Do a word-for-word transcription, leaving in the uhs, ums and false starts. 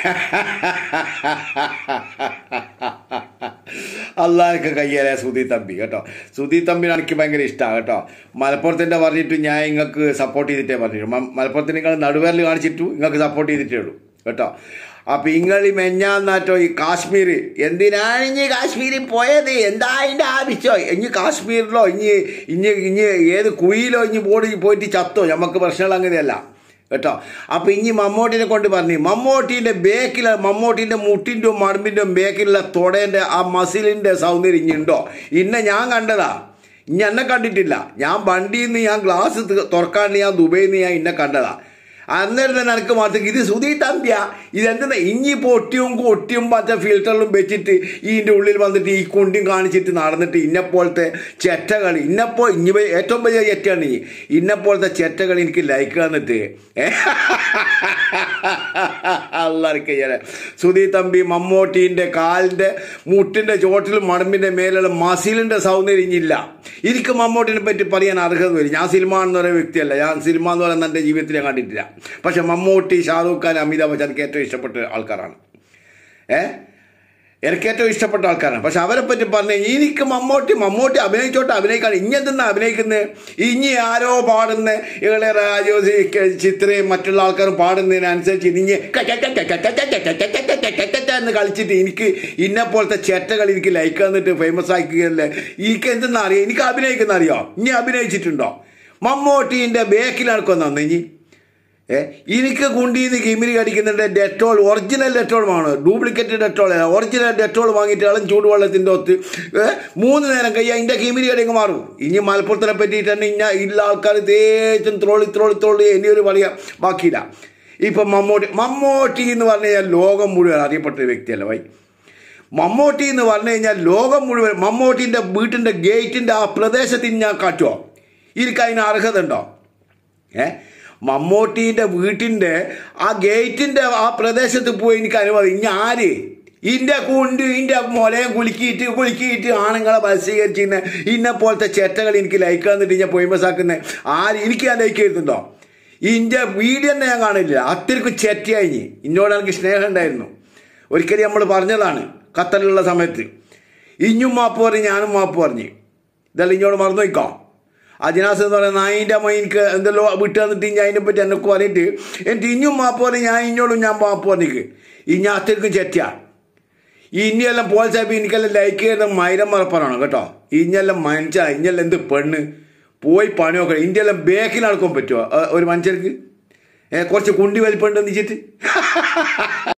അള്ളാഹ്ക്ക് കയ്യേലെ സുധി തമ്പി കേട്ടോ. സുധി തമ്പിന് എനിക്ക് ഭയങ്കര ഇഷ്ടമാണ് കേട്ടോ. മലപ്പുറത്തിൻ്റെ പറഞ്ഞിട്ട് ഞാൻ നിങ്ങൾക്ക് സപ്പോർട്ട് ചെയ്തിട്ടേ പറഞ്ഞിട്ടു. മലപ്പുറത്തിന് നിങ്ങൾ നടുവേറിൽ കാണിച്ചിട്ടു നിങ്ങൾക്ക് സപ്പോർട്ട് ചെയ്തിട്ടേ ഉള്ളൂ കേട്ടോ. അപ്പം നിങ്ങൾ ഈ മെഞ്ഞാന്നാറ്റോ ഈ കാശ്മീർ എന്തിനാണ് ഇനി കാശ്മീരിൽ പോയത്? എന്താ അതിൻ്റെ ആവശ്യമോ? ഇനി കാശ്മീരിലോ ഇനി ഇനി ഇനി ഏത് കുയിലോ ഇനി ബോർഡിൽ പോയിട്ട് ചത്തോ? നമുക്ക് പ്രശ്നങ്ങൾ അങ്ങനെയല്ല കേട്ടോ. അപ്പം ഇനി മമ്മൂട്ടിനെ കൊണ്ട് പറഞ്ഞു, മമ്മൂട്ടീൻ്റെ ബേക്കിൽ മമ്മൂട്ടീൻ്റെ മുട്ടിൻ്റെയും മടമ്പിൻ്റെയും ബേക്കിലുള്ള തൊടേൻ്റെ ആ മസിലിൻ്റെ സൗന്ദര്യം ഇനിയുണ്ടോ? ഇന്നെ ഞാൻ കണ്ടതാ, ഇനി എന്നെ കണ്ടിട്ടില്ല. ഞാൻ വണ്ടിയിൽ നിന്ന് ഞാൻ ഗ്ലാസ് തുറക്കാണ്ട് ഞാൻ ദുബൈയിൽ നിന്ന് ഞാൻ ഇന്നെ കണ്ടതാ. അന്നേരം തന്നെ എനിക്ക് മാത്രം ഇത് സുധി തമ്പിയാ ഇതെന്താ ഇനിയിപ്പോൾ ഒട്ടിയും ഒട്ടിയും മറ്റേ ഫിൽറ്ററിലും വെച്ചിട്ട് ഇതിൻ്റെ ഉള്ളിൽ വന്നിട്ട് ഈ കുണ്ടിയും കാണിച്ചിട്ട് നടന്നിട്ട് ഇന്നെപ്പോലത്തെ ചെറ്റകളി ഇന്നെപ്പോൾ ഇനി ഏറ്റവും വലിയ ചെറ്റാണ് ഈ ഇന്നെപ്പോലത്തെ ചെറ്റകളി എനിക്ക് ലൈക്ക് തന്നിട്ട് അള്ളാർക്ക് ചെയ്യാൻ സുധി തമ്പി മമ്മൂട്ടീൻ്റെ കാലിൻ്റെ മുട്ടിൻ്റെ ചോട്ടിലും മടമ്പിൻ്റെ മേലുള്ള മസിലിൻ്റെ സൗന്ദര്യം ഇനിയില്ല. എനിക്ക് മമ്മൂട്ടിനെ പറ്റി പറയാൻ അർഹത വരും. ഞാൻ സിനിമ എന്ന് പറയുന്ന വ്യക്തിയല്ല. ഞാൻ സിനിമ എന്ന് പറയുന്നത് എൻ്റെ ജീവിതത്തിൽ ഞാൻ കണ്ടിട്ടില്ല. പക്ഷെ മമ്മൂട്ടി, ഷാറൂഖ് ഖാൻ, അമിതാഭ് ബച്ചൻ എനിക്ക് ഏറ്റവും ഇഷ്ടപ്പെട്ട ആൾക്കാരാണ്. ഏ എനിക്ക് ഏറ്റവും ഇഷ്ടപ്പെട്ട ആൾക്കാരാണ്. പക്ഷെ അവരെ പറ്റി പറഞ്ഞ എനിക്ക് മമ്മൂട്ടി മമ്മൂട്ടി അഭിനയിച്ചോട്ടെ അഭിനയിക്കാൻ ഇഞ്ഞെന്തെന്നാ അഭിനയിക്കുന്നത്? ഇനി ആരോ പാടുന്ന ഇളയരാജോ ചിത്രയും മറ്റുള്ള ആൾക്കാരും പാടുന്നതിനനുസരിച്ച് ഇനി എന്ന് കളിച്ചിട്ട് എനിക്ക് ഇന്നെപ്പോലത്തെ ചെറ്റകൾ എനിക്ക് ലൈക്ക് തന്നിട്ട് ഫേമസ് ആക്കുകയല്ലേ. എനിക്ക് എന്തെന്നാ അറിയാം? എനിക്ക് അഭിനയിക്കുന്ന അറിയോ? ഇനി അഭിനയിച്ചിട്ടുണ്ടോ? മമ്മൂട്ടീൻ്റെ ബേക്കിൽ നടക്കുന്ന ഇനി ഏ എനിക്ക് കുണ്ടിന്ന് കിമിരി കടിക്കുന്നുണ്ട്. ഡെറ്റോൾ ഒറിജിനൽ ഡെറ്റോൾ വേണം, ഡ്യൂപ്ലിക്കേറ്റ് ഡെറ്റോൾ അല്ല. ഒറിജിനൽ ഡെറ്റോൾ വാങ്ങിയിട്ട് ഇളം ചൂടുവെള്ളത്തിൻ്റെ ഒത്ത് മൂന്ന് നേരം കൈ അതിൻ്റെ കിമിരി കടിങ്ങ് മാറും. ഇനി മലപ്പുറത്തിനെ പറ്റിയിട്ട് തന്നെ ഇന്ന ഇല്ല ആൾക്കാർ തേച്ചും ത്രോളി ത്രോളി ത്രോളി ഇനിയൊരു പറയാം ബാക്കിയില്ല. ഇപ്പം മമ്മൂട്ടി മമ്മൂട്ടി എന്ന് പറഞ്ഞു കഴിഞ്ഞാൽ ലോകം മുഴുവൻ അറിയപ്പെട്ട ഒരു വ്യക്തിയല്ല വൈ. മമ്മൂട്ടി എന്ന് പറഞ്ഞു കഴിഞ്ഞാൽ ലോകം മുഴുവൻ മമ്മൂട്ടീൻ്റെ വീട്ടിൻ്റെ ഗേറ്റിൻ്റെ ആ പ്രദേശത്തിന് ഞാൻ കാട്ടുമോ? എനിക്ക് അതിന് അർഹത ഉണ്ടോ? ഏ മമ്മൂട്ടീൻ്റെ വീട്ടിൻ്റെ ആ ഗേറ്റിൻ്റെ ആ പ്രദേശത്ത് പോയി എനിക്ക് അനുമതി. ഇനി ആര് ഇൻ്റെ കുണ്ട് ഇൻ്റെ മുലയും കുലുക്കിയിട്ട് കുലുക്കിയിട്ട് ആണുങ്ങളെ മത്സീകരിച്ചിരുന്ന ഇന്നെ പോലത്തെ ചെറ്റകൾ എനിക്ക് ലൈക്ക് തന്നിട്ട് ഞാൻ ഫേമസ് ആക്കുന്നത് ആര്? എനിക്ക് ഞാൻ ലൈക്ക് ചെയ്തിട്ടുണ്ടോ? ഇൻ്റെ വീഡിയോ തന്നെ ഞാൻ കാണില്ല. അത്രയ്ക്ക് ചെറ്റയായി. ഇന്നോട് എനിക്ക് സ്നേഹം ഉണ്ടായിരുന്നു. ഒരിക്കലും നമ്മൾ പറഞ്ഞതാണ് ഖത്തറിലുള്ള സമയത്ത്. ഇഞ്ഞും മാപ്പ് പറഞ്ഞ് ഞാനും മാപ്പ് പറഞ്ഞ് ഇതെല്ലാം ഇഞ്ഞോട് മറന്നു വയ്ക്കാം. അജിനാസ് എന്ന് പറയുന്ന അതിൻ്റെ അമ്മ എനിക്ക് എന്തെല്ലോ വിട്ട് തന്നിട്ട് ഇനി അതിനെ പറ്റി എന്നൊക്കെ പറഞ്ഞിട്ട് എനിക്ക് ഇഞ്ഞും മാപ്പ് പറഞ്ഞ് ഞാൻ ഇഞ്ഞോടും ഞാൻ മാപ്പ് പറഞ്ഞിക്ക് ഇനി അത്രയ്ക്കും ചെറ്റാ. ഇനിയെല്ലാം പ്രോത്സാഹിപ്പി എനിക്കെല്ലാം ലൈക്ക് ചെയ്യുന്ന മൈരം മറപ്പറാണ് കേട്ടോ. ഇനിയെല്ലാം മനുഷ്യ ഇനിയെല്ലാം എന്ത് പെണ്ണ് പോയി പണി നോക്കണം. ഇന്ത്യയെല്ലാം ബേക്കിൽ നടക്കാൻ പറ്റുമോ ഒരു മനുഷ്യർക്ക്? കുറച്ച് കുണ്ടി വലിപ്പുണ്ടെന്ന് വെച്ചിട്ട്